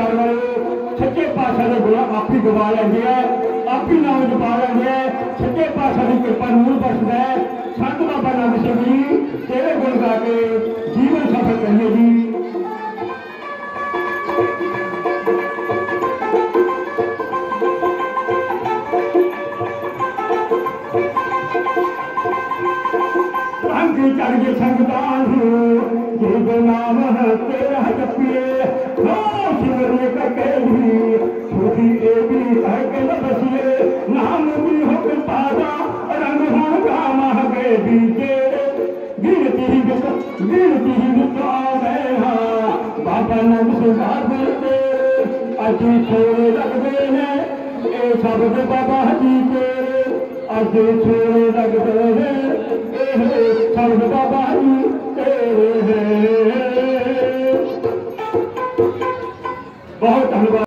जाने वाले सच्चे पातशाह के गुण आप ही गवा लेंगे आप ही नाम जपा लेंगे सच्चे पातशाह की कृपा नूर बरसदा है संत बाबा नानक सिंह जी तेरे गुण गा के जीवन सफल करिए जी। चढ़ गए संगतान जो नाम है तेरा जपिए शिवरने का कहली छोटी ए भी है के न बसिए नाम भी हो के पादा रंग हो काम गए बीजे गिरती ही आ गए हाँ बाबा नाम से बोलते अजी छोड़े लगते हैं ए सब बाबा जी के अजी छोड़े लगते हैं सब बाबा जी तेरे हैं। बहुत धन्यवाद।